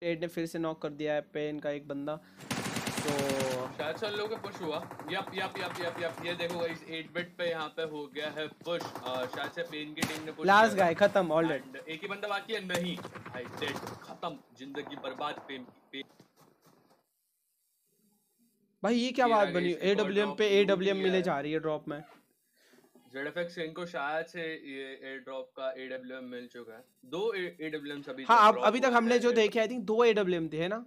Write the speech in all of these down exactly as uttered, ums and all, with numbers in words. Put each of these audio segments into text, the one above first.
Eight ने फिर से नॉक कर दिया है पेन का एक बंदा। तो शायद से लोगों का पुश हुआ। Yup yup yup yup yup ये देखो गाइस एट बिट पे यहाँ पे हो गया है पुश। शायद से पेन की टीम ने पुश लास्ट किया गाय खत्म ऑलरेडी। एंड एक ही बंदा बाकी है। नहीं भाई डेड खत्म, जिंदगी बर्बाद पेन की। भाई ये क्या ये बात रहा बनी, गाइस एक और एडब्ल्यूएम ड्रॉप पे लूट एडब्ल्यूएम लिया मिले है। जा रही है ड्रॉप में। ज़ेडएफएक्स इनको शायद से ये एयर ड्रॉप का एडब्ल्यूएम मिल चुका है। दो एडब्ल्यूएम अभी हाँ अब ड्रॉप अभी तक हुए हमने हैं। जो देखे आई थिंक दो एडब्ल्यूएम थे है ना,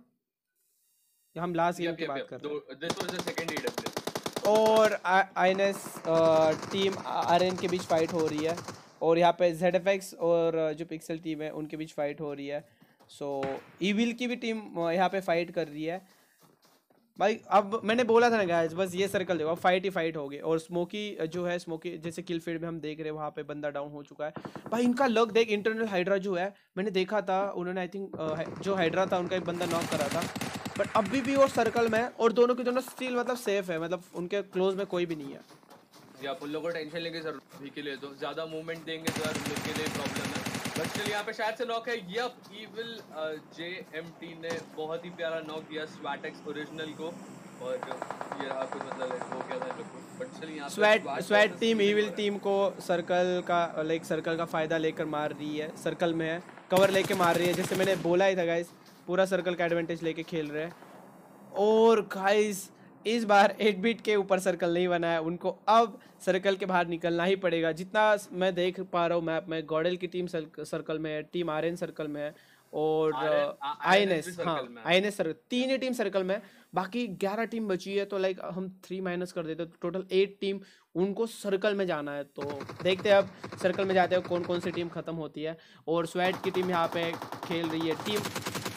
हम लास्ट गेम यप की यप बात यप कर दो, रहे हैं। This was the second AWM. और आईएनएस टीम आरएन के बीच फाइट हो रही है और यहाँ पे जेडएफएक्स और जो पिक्सल टीम है उनके बीच फाइट हो रही है। सो ईविल की भी टीम यहाँ पे फाइट कर रही है भाई। अब मैंने बोला था ना गाइस, बस ये सर्कल देखो, अब फाइट ही फाइट होगी। और स्मोकी जो है, स्मोकी जैसे किल फील्ड में हम देख रहे हैं वहाँ पे बंदा डाउन हो चुका है भाई। इनका लक देख, इंटरनल हाइड्रा जो है मैंने देखा था, उन्होंने आई थिंक जो हाइड्रा था उनका एक बंदा नॉक करा था, बट अभी भी वो सर्कल में है और दोनों के दोनों स्टिल मतलब सेफ है, मतलब उनके क्लोज में कोई भी नहीं है। या उन लोगों को टेंशन लेंगे जरूर अभी के लिए, तो ज्यादा मूवमेंट देंगे तो यार उन लोग के लिए प्रॉब्लम है। बट चलिए यहाँ पे शायद से नॉक है। यप इविल जेएमटी ने बहुत ही प्यारा नॉक दिया स्वैटेक्स ओरिजिनल को। और ये रहा कुछ मतलब हो गया था लोग। बट चलिए यहाँ पे swat swat versus team evil evil हो रहा है। टीम को सर्कल का लाइक सर्कल का फायदा लेकर मार रही है, सर्कल में है, कवर लेके मार रही है, जैसे मैंने बोला ही था गाइस, पूरा सर्कल का एडवांटेज लेके खेल रहे हैं। और गाइस इस बार एट बीट के ऊपर सर्कल नहीं बना है, उनको अब सर्कल के बाहर निकलना ही पड़ेगा। जितना मैं देख पा रहा हूँ मैप में, गॉडल की टीम सर्कल में है, टीम आरएन सर्कल में है और आईएनएस, हाँ आईएनएस सर्कल, तीन ही टीम सर्कल में है, बाकी ग्यारह टीम बची है। तो लाइक हम थ्री माइनस कर देते तो टोटल एट टीम उनको सर्कल में जाना है। तो देखते हैं अब सर्कल में जाते हैं कौन कौन सी टीम खत्म होती है। और स्वैट की टीम यहाँ पे खेल रही है, टीम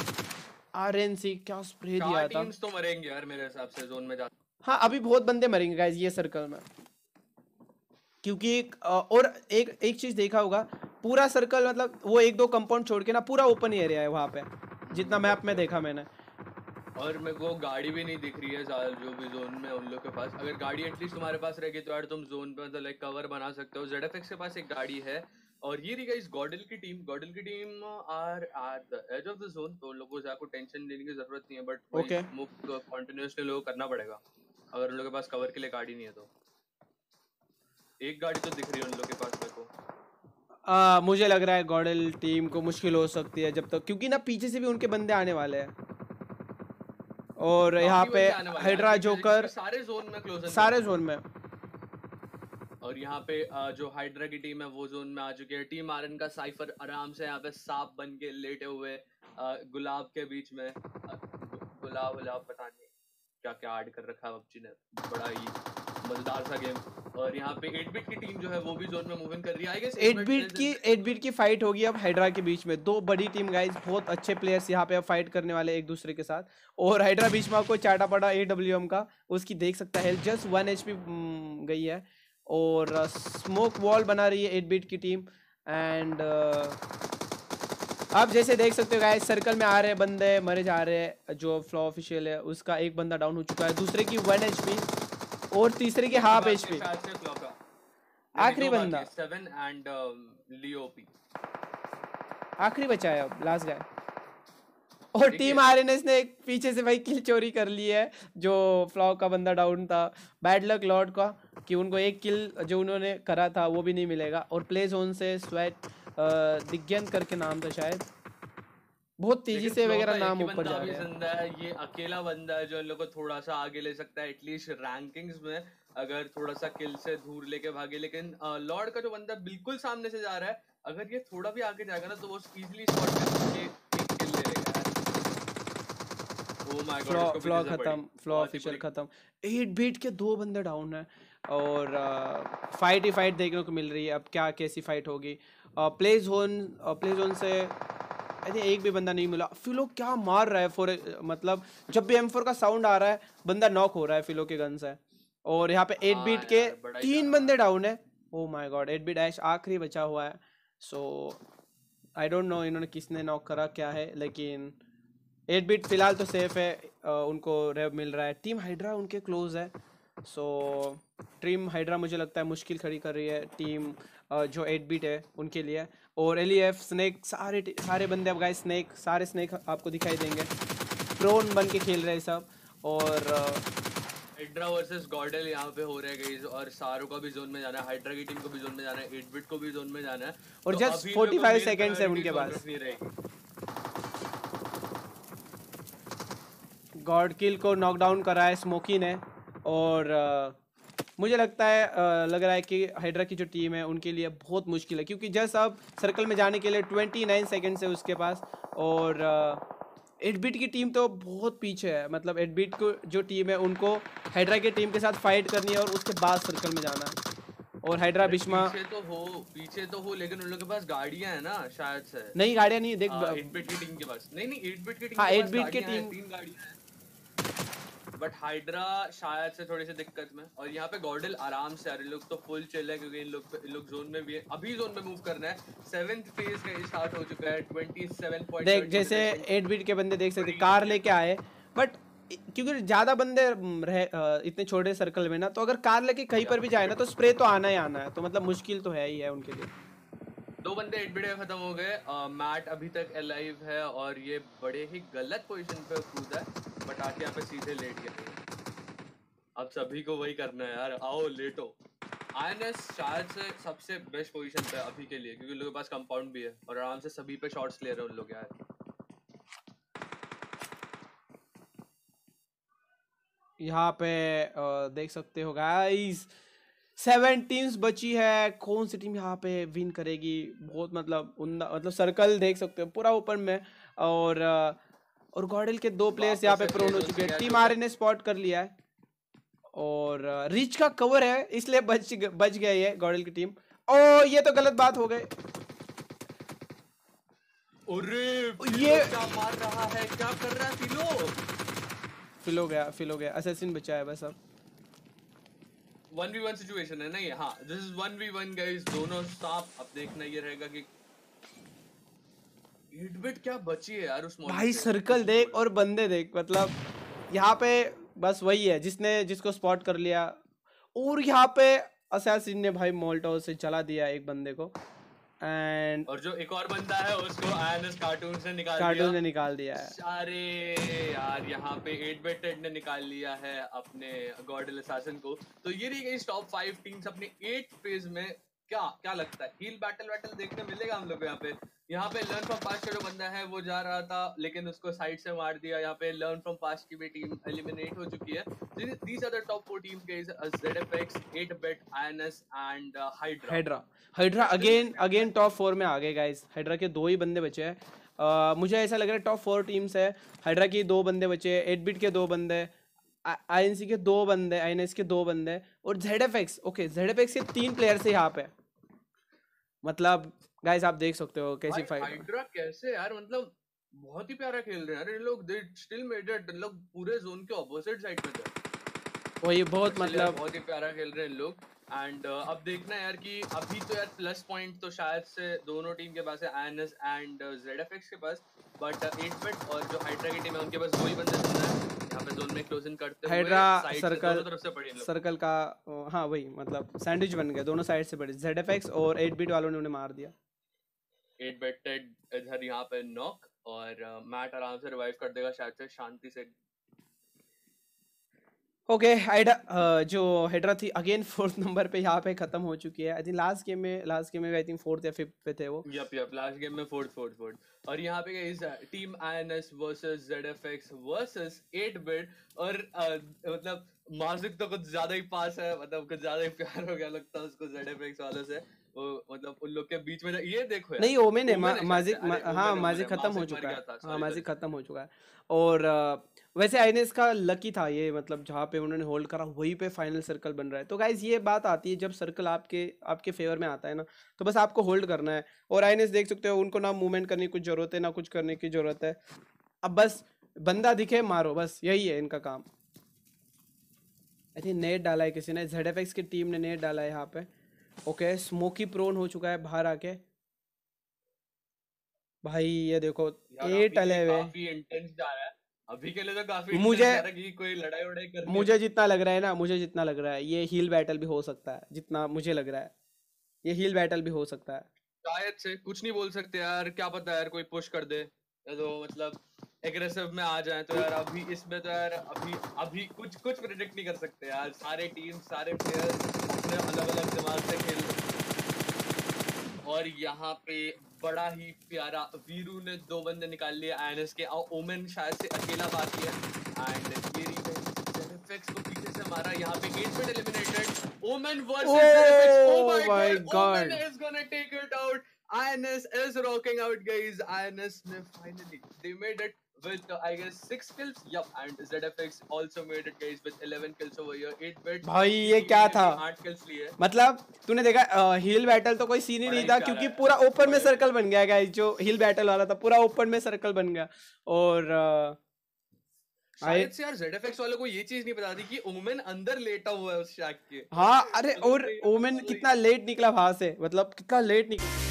आरएनसी क्या स्प्रे दिया था। टीम्स तो मरेंगे यार मेरे हिसाब से जोन में जा। हाँ अभी बहुत बंदे मरेंगे गाइस ये सर्कल में, क्योंकि एक और एक एक चीज देखा होगा, पूरा सर्कल मतलब वो एक दो कंपाउंड छोड़ के ना पूरा ओपन एरिया है वहाँ पे, जितना मैप में देखा मैंने। और मेरे को गाड़ी भी नहीं दिख रही है ज्यादा जो भी जोन में उन लोग के पास। अगर गाड़ी एटलीस्ट तुम्हारे पास रहेगी तो यार तुम जोन पे मतलब लाइक कवर बना सकते हो। ज़ेडएफएक्स के पास एक गाड़ी है। और ये रही गाइस गॉडल की टीम। गॉडल की team are at the edge of the zone, तो लोगों को ज्यादा टेंशन लेने की जरूरत नहीं है। बट वही ओके स्मोक कंटिन्यूअसली लोगों को करना पड़ेगा अगर उन लोगों के पास कवर के लिए गाड़ी नहीं है तो। एक गाड़ी तो दिख रही है उन लोगों के पास मेरे को। आ, मुझे लग रहा है गॉडल टीम को मुश्किल हो सकती है जब तक, क्योंकि ना पीछे से भी उनके बंदे आने वाले हैं। और यहाँ पे हाइड्रा जोकर सारे जोन में क्लोज, सारे जोन में। और यहाँ पे जो हाइड्रा की टीम है वो जोन में आ चुकी है। टीम आरएन का साइफर आराम से यहाँ पे सांप बन के लेटे हुए गुलाब के बीच में, गुलाब गुलाब पता नहीं क्या क्या ऐड कर रखा है पबजी ने, बड़ा ही मजेदार सा गेम। और यहाँ पे एट बिट की टीम जो है वो भी जोन में मूविंग कर रही है। आई गेस एट बिट की एट बिट की फाइट होगी अब हाइड्रा के बीच में। दो बड़ी टीम गाइस, बहुत अच्छे प्लेयर्स यहाँ पे अब फाइट करने वाले एक दूसरे के साथ। और हाइड्रा बीच में आपको चाटा पड़ा एडब्ल्यूएम का, उसकी देख सकता है जस्ट वन एचपी गई है। और स्मोक वॉल बना रही है एट बिट की टीम। एंड आप जैसे देख सकते हो गाइस, सर्कल में आ रहे हैं बंदे, मरे जा रहे हैं। जो फ्लॉ ऑफिशियल है उसका एक बंदा डाउन हो चुका है, दूसरे की वन एचपी और तीसरे की हाफ एचपी। आखिरी बंदा सेवन एंड लियोपी आखिरी बचा है अब, लास्ट गाय। और टीम आरएनएस ने एक पीछे से भाई किल चोरी कर ली है, जो फ्लॉ का बंदा डाउन था। बैड लक लॉर्ड का कि उनको एक किल जो उन्होंने करा था वो भी नहीं मिलेगा। और प्ले जोन से स्वेट दिग्गन करके नाम था शायद, बहुत तेजी से वगैरह नाम ऊपर जा रहा है। ये अकेला बंदा है जो इन लोगों को थोड़ा सा आगे ले सकता है एटलीस्ट रैंकिंग्स में, अगर थोड़ा सा किल से दूर लेके भागे। लेकिन लॉर्ड का जो बंदा बिल्कुल सामने से जा रहा है, अगर ये थोड़ा भी आगे जाएगा ना तो वो इजीली स्पॉट करके एक किल ले लेगा। ओह माय गॉड, इसको फ्लॉ खत्म, फ्लॉ ऑफिशियल खत्म। एट बीट के दो बंदे डाउन है और फाइट ही फाइट देखने को मिल रही है। अब क्या कैसी फाइट होगी। प्ले जोन प्ले जोन से अरे एक भी बंदा नहीं मिला। फिलो क्या मार रहा है फॉर, मतलब जब भी एम फोर का साउंड आ रहा है बंदा नॉक हो रहा है फिलो के गन से। और यहाँ पे एट बीट के तीन बंदे डाउन है। Oh my god, eight bit dash आखिरी बचा हुआ है। सो आई डोंट नो इन्होंने किसने नॉक करा क्या है, लेकिन एट बीट फिलहाल तो सेफ है, आ, उनको रेव मिल रहा है। टीम हाइड्रा उनके क्लोज है। सो टीम हाइड्रा मुझे लगता है मुश्किल खड़ी कर रही है टीम अ, जो एट बीट है उनके लिए। और एलिएफ स्नेक सारे सारे बंदे अब गाइस स्नेक सारे स्नेक आपको दिखाई देंगे, प्रोन बन के खेल रहे हैं सब। और हाइड्रा वर्सेस गॉर्डल यहाँ पे हो रहे हैं गाइस, और सारो का भी जोन में जाना है, हाइड्रा की टीम को भी जोन में जाना है, एट बिट को भी जोन में जाना है। और तो जस्ट अभी फोर्टी देखो फाइव मेन सेकेंड्स है प्रायोरिटी उनके जोन पास। रखनी रहेगी। गॉड किल को नॉकडाउन करा है स्मोकी ने। और uh, मुझे लगता है uh, लग रहा है कि हाइड्रा की जो टीम है उनके लिए बहुत मुश्किल है, क्योंकि जस्ट अब सर्कल में जाने के लिए ट्वेंटी नाइन सेकेंड्स है उसके पास। और एट बीट की टीम तो बहुत पीछे है, मतलब एट बीट को जो टीम है उनको हाइड्रा की टीम के साथ फाइट करनी है और उसके बाद सर्कल में जाना है। और हाइड्रा बिश्मा पीछे तो हो पीछे तो हो लेकिन उन लोगों के पास गाड़ियां है ना शायद से। नहीं गाड़ियां नहीं देख, एट बिट की टीम के पास नहीं नहीं एट बिट की टीम हाँ के एट पास बीट की गाड़ियां हैं, टीम तीन गाड़ियां हैं। बट हाइड्रा शायद से थोड़ी सी दिक्कत में, और यहाँ पे गॉर्डल आराम से आ रहे लोग तो फुल चिल है, क्योंकि इन लोग इन लोग जोन में भी है, अभी जोन में मूव करना है। सेवेंथ फेज का स्टार्ट हो चुका है। ट्वेंटी सेवन पॉइंट देख जैसे एट बीट के बंदे देख सकते कार लेके आए, बट क्योंकि ज्यादा बंदे रहे अ, इतने छोटे सर्कल में ना, तो अगर कार लेके कहीं पर भी जाए ना तो स्प्रे तो आना ही आना है, तो मतलब मुश्किल तो है ही है उनके लिए। दो बंदे एट बिट खत्म हो गए। मैट अभी तक अलाइव है और ये बड़े ही गलत पोजीशन पे कूदा है, बट आके यहाँ पे सीधे लेट गया। अब सभी को वही करना है यार, आओ लेटो। आईएनएस शायद से सबसे बेस्ट पोजीशन पे अभी के लिए, क्योंकि लोगों के पास कंपाउंड भी है और आराम से सभी पे शॉट्स ले रहे हैं उन लोग यार। यहाँ पे अ, देख सकते हो गाइस सेवन टीम्स बची है, कौन सी टीम यहाँ पे विन करेगी, बहुत मतलब उन्दा मतलब सर्कल देख सकते हो पूरा ओपन में। और अ, और गॉर्डल के दो प्लेयर्स यहाँ पे प्रोन हो चुके हैं, टीम आर ने स्पॉट कर लिया है। और रिच का कवर है इसलिए बच बच गई है गॉर्डल की टीम। ओ ये तो गलत बात हो गई। अरे ये क्या मार रहा है, क्या कर रहा है फिलो? फिल हो गया फिल हो गया असैसिन बचा है बस अब। वन वी वन सिचुएशन है नहीं, हाँ this is one v one guys, दोनों स्टॉप। अब देखना ये रहेगा कि एट बिट क्या बची है यार उस भाई सर्कल देख और बंदे देख, मतलब यहाँ पे बस वही है जिसने जिसको स्पॉट कर लिया। और यहाँ पे असैसिन ने भाई मोल्टो से चला दिया एक बंदे को, एंड और जो एक और बंदा है उसको आईएनएस कार्टून से निकाल कार्टून दिया ने निकाल दिया है। अरे यार यहाँ पे एट बिट टेड ने निकाल लिया है अपने गॉर्डल असैसिन को। तो ये रही गई टॉप फाइव टीम्स अपने एट फेज में। क्या क्या लगता है हील बैटल बैटल देखने मिलेगा हम लोग को यहाँ पे? यहाँ पे लर्न फ्रॉम पास्ट का जो बंदा है वो जा रहा था लेकिन उसको साइड से मार दिया। यहाँ पे लर्न फ्रॉम पास्ट की भी टीम एलिमिनेट हो चुकी है। These are the top four teams guys, ZFX, eight bit, INS and Hydra. Hydra Hydra again again top four में आ गए गाइस। हाइड्रा के दो ही बंदे बचे हैं। uh, मुझे ऐसा लग रहा है टॉप फोर टीम्स है, हाइड्रा की दो बंदे बचे हैं, एट बिट के दो बंदे, आईएनसी के दो बंदे, आईएनएस के दो बंदे, और ज़ेडएफएक्स। ओके ज़ेडएफएक्स के तीन प्लेयर्स है यहाँ पे। मतलब गाइस आप देख सकते हो कैसी फाइट। हाइड्रा कैसे यार, मतलब बहुत ही प्यारा खेल रहे हैं यार ये लोग। दे स्टिल मेड इट, लोग पूरे जोन के ऑपोजिट साइड पे थे। वही बहुत मतलब बहुत ही प्यारा खेल रहे हैं लोग। एंड uh, अब देखना है यार कि अभी तो यार प्लस पॉइंट तो शायद से दोनों टीम के पास है, आईएनएस एंड ज़ेडएफएक्स के पास। बट एट बिट और जो हाइड्रा की टीम है उनके पास दो ही बंदे बंदा है यहाँ पे जोन में क्लोजिंग करते हुए। हाइड्रा साइड सर्कल दोनों तरफ से पड़ी इन लोग। सर्कल का हाँ वही मतलब सैंडविच बन गया, दोनों साइड से पड़े। ज़ेडएफएक्स और एट बिट वालों ने उन्हें मार दिया। एट बिट इधर यहाँ पे नॉक, और मैट आराम से रिवाइव कर देगा शायद से शांति से। ओके हाइड्रा जो हाइड्रा थी अगेन फोर्थ नंबर पे यहाँ पे खत्म हो चुकी है। आई थिंक लास्ट गेम में लास्ट गेम में आई थिंक फोर्थ या फिफ्थ पे थे वो। यप यप लास्ट गेम में फोर्थ फोर्थ फोर्थ। और यहाँ पे इस team INS versus ZFX versus eight bit. और uh, मतलब माजिक तो कुछ ज्यादा ही पास है, मतलब कुछ ज्यादा ही प्यार हो गया लगता है उसको ज़ेडएफएक्स वालों से। वो मतलब उन लोग के बीच में ये देखो यार, नहीं ओमेन है मा, माजिक मा, हाँ माजिक खत्म हो माजिक चुका मर है। गया था, हाँ sorry, माजिक sorry। खत्म हो चुका है। और अ, वैसे आईएनएस का लकी था ये, मतलब जहाँ पे उन्होंने होल्ड करा वहीं पे फाइनल सर्कल बन रहा है। तो गाइज ये बात आती है जब सर्कल आपके आपके फेवर में आता है ना, तो बस आपको होल्ड करना है। और आईएनएस देख सकते हो उनको ना मूवमेंट करने की कुछ जरूरत है ना कुछ करने की जरूरत है, अब बस बंदा दिखे मारो, बस यही है इनका काम। आई थिंक नेट डाला है किसी ने, ज़ेडएफएक्स की टीम ने नेट डाला है यहाँ पे। ओके स्मोकी प्रोन हो चुका है बाहर आके। भाई ये देखो एट अले हुए, काफी इंटेंस जा रहा है अभी के लिए तो काफी मुझे इंटेंस जा रहा है कि कोई लड़ाई वड़ाई करनी मुझे जितना लग रहा है ना मुझे जितना लग रहा है ये हील बैटल भी हो सकता है जितना मुझे लग रहा है। ये हील बैटल भी हो सकता है। शायद से, कुछ नहीं बोल सकते यार, क्या पता यार कोई पुश कर दे या तो मतलब एग्रेसिव में आ जाए, तो यार अभी इसमें तो यार अभी अभी कुछ कुछ प्रेडिक्ट नहीं कर सकते यार। सारे टीम सारे प्लेयर अपने अलग अलग दिमाग से खेल रहे हैं। और यहाँ पे बड़ा ही प्यारा वीरू ने दो बंदे निकाल लिए आईएनएस के, और ओमेन शायद से अकेला बाकी है। एंड मेरी जेनिफिक्स को पीछे से मारा, यहाँ पे eight minute eliminated. Omen versus जेनिफिक्स, oh my god, Omen is gonna take it out. I N S is rocking out, guys. I N S ने finally they made it with uh, I guess six kills. Yup, and Z F X also made it, guys, with eleven kills over here. eight bit. भाई ये क्या था, आठ kills लिए। मतलब तूने देखा हील बैटल तो कोई सीन ही नहीं था, क्योंकि पूरा ओपन में सर्कल बन गया गाइस। जो हील बैटल वाला था पूरा ओपन में सर्कल बन गया। और शायद से यार Z F X वालों को ये चीज नहीं पता थी कि ओमेन अंदर लेटा हुआ है उस शैक के। हाँ, अरे और ओमेन कितना लेट निकला वहां से, मतलब कितना लेट निकला।